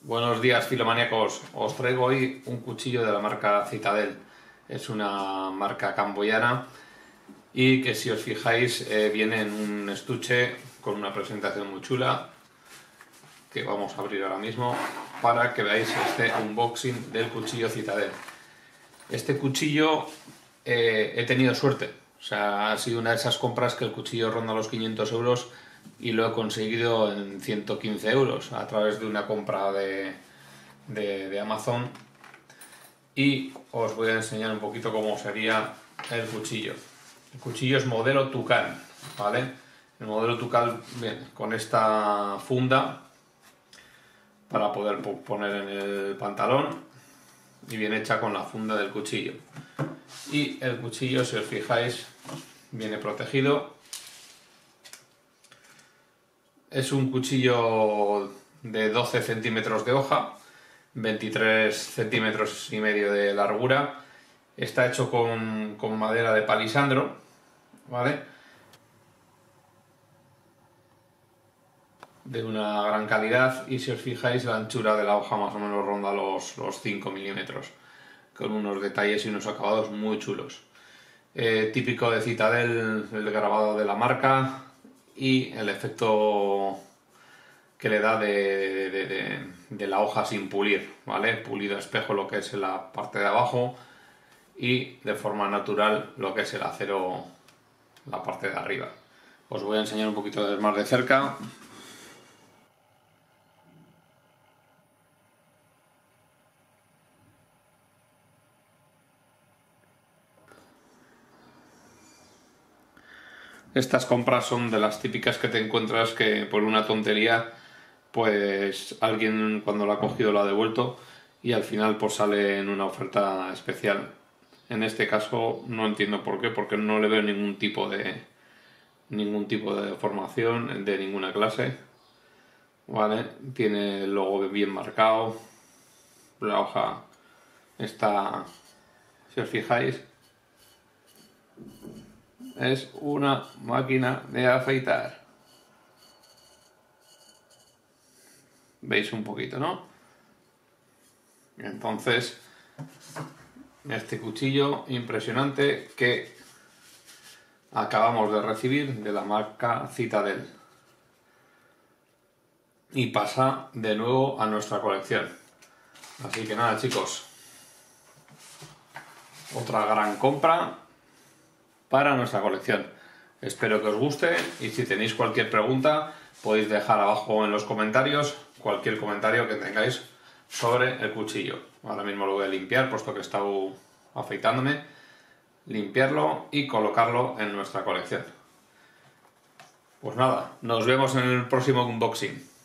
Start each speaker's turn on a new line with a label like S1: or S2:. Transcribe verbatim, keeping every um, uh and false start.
S1: Buenos días, filomaníacos. Os traigo hoy un cuchillo de la marca Citadel. Es una marca camboyana y que, si os fijáis, eh, viene en un estuche con una presentación muy chula que vamos a abrir ahora mismo para que veáis este unboxing del cuchillo Citadel. Este cuchillo eh, he tenido suerte, o sea, ha sido una de esas compras que el cuchillo ronda los quinientos euros y lo he conseguido en ciento quince euros a través de una compra de, de, de Amazon. Y os voy a enseñar un poquito cómo sería el cuchillo. El cuchillo es modelo Tucán, ¿vale? El modelo Tucán viene con esta funda para poder poner en el pantalón y viene hecha con la funda del cuchillo. Y el cuchillo, si os fijáis, viene protegido. Es un cuchillo de doce centímetros de hoja, veintitrés centímetros y medio de largura. Está hecho con, con madera de palisandro, ¿vale? De una gran calidad, y si os fijáis, la anchura de la hoja más o menos ronda los, los cinco milímetros, con unos detalles y unos acabados muy chulos. Eh, típico de Citadel, el grabado de la marca y el efecto que le da de, de, de, de la hoja sin pulir, ¿vale? Pulido a espejo lo que es la parte de abajo y de forma natural lo que es el acero, la parte de arriba. Os voy a enseñar un poquito más de cerca. Estas compras son de las típicas que te encuentras que por una tontería pues alguien cuando lo ha cogido lo ha devuelto y al final pues sale en una oferta especial. En este caso no entiendo por qué, porque no le veo ningún tipo de ningún tipo de deformación de ninguna clase, ¿vale? Tiene el logo bien marcado, la hoja está, si os fijáis, es una máquina de afeitar. ¿Veis un poquito, no? Entonces, este cuchillo impresionante que acabamos de recibir de la marca Citadel. Y pasa de nuevo a nuestra colección. Así que nada, chicos. Otra gran compra para nuestra colección. Espero que os guste y si tenéis cualquier pregunta podéis dejar abajo en los comentarios cualquier comentario que tengáis sobre el cuchillo. Ahora mismo lo voy a limpiar puesto que he estado afeitándome. Limpiarlo y colocarlo en nuestra colección. Pues nada, nos vemos en el próximo unboxing.